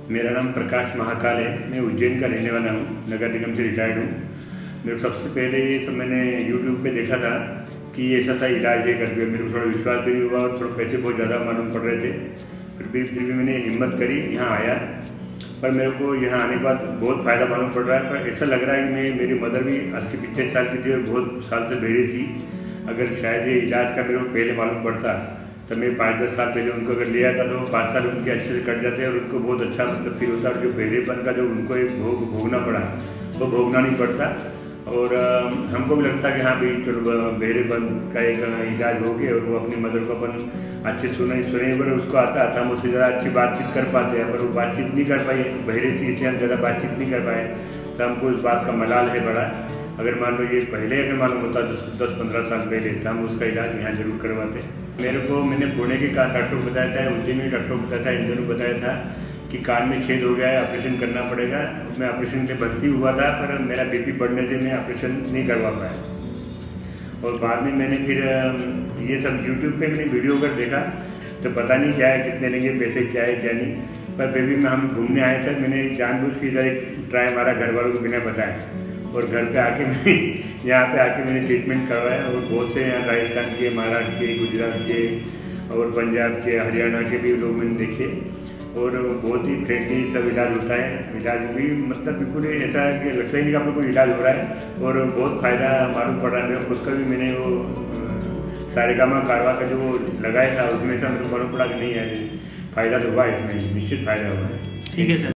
मेरा नाम प्रकाश महाकाल है। मैं उज्जैन का रहने वाला हूँ, नगर निगम से रिटायर्ड हूँ। मेरे को सबसे पहले ये सब मैंने यूट्यूब पे देखा था कि ऐसा सा इलाज है करके। मेरे को थोड़ा विश्वास भी नहीं हुआ और थोड़ा पैसे बहुत ज़्यादा मालूम पड़ रहे थे। फिर भी मैंने हिम्मत करी, यहाँ आया। पर मेरे को यहाँ आने के बाद बहुत फ़ायदा मालूम पड़ रहा है। पर ऐसा लग रहा है कि मेरी मदर भी 80-85 साल की थी और बहुत साल से बहरी थी। अगर शायद ये इलाज का मेरे को पहले मालूम पड़ता तो मैं 5-10 साल पहले उनको अगर लिया था तो 5 साल उनके अच्छे से कट जाते हैं और उनको बहुत अच्छा मतलब फील होता है। और जो बहरेपन का जो उनको एक भोगना पड़ा वो भोगना नहीं पड़ता। और हमको भी लगता है कि हाँ भाई चलो बहरेपन का एक इलाज हो गया और वो अपनी मदर को अपन अच्छे सुने पर उसको आता हम उससे ज़्यादा अच्छी बातचीत कर पाते हैं। पर वो बातचीत नहीं कर पाई, बहरे थी इसलिए हम ज़्यादा बातचीत नहीं कर पाए। तो हमको इस बात का मलाल है बड़ा। अगर मान लो ये पहले अगर मालूम होता 10-15 साल पहले तो हम उसका इलाज यहाँ जरूर करवाते। मैंने पुणे के डॉक्टर को बताया था, उज्जैन में डॉक्टर को बताया था, इन दोनों को बताया था कि कान में छेद हो गया है, ऑपरेशन करना पड़ेगा। मैं ऑपरेशन के लिए भर्ती हुआ था पर मेरा बीपी बढ़ने से मैं ऑपरेशन नहीं करवा पाया। और बाद में मैंने फिर ये सब यूट्यूब पे मैंने वीडियो अगर देखा तो पता नहीं क्या है, कितने लेंगे पैसे, क्या है क्या नहीं। पर फिर भी हम घूमने आए थे, मैंने जानबूझ के इधर एक ट्राई मारा घर वालों को बिना बताए। और घर पे आके मैं यहाँ पे आके मैंने ट्रीटमेंट करवाया। और बहुत से यहाँ राजस्थान के, महाराष्ट्र के, गुजरात के और पंजाब के, हरियाणा के भी लोग मैंने देखे। और बहुत ही फ्रेंडली सब इलाज होता है। इलाज भी मतलब बिल्कुल ऐसा है कि लगता ही नहीं कि आपको कोई इलाज हो रहा है। और बहुत फ़ायदा मालूम पड़ रहा है। मेरे खुद का भी मैंने वो सारेगामा कारवा का जो लगाया था उसमें से मेरे को मालूम पड़ा कि नहीं है फ़ायदा तो हुआ है, इसमें निश्चित फ़ायदा हुआ है। ठीक है सर।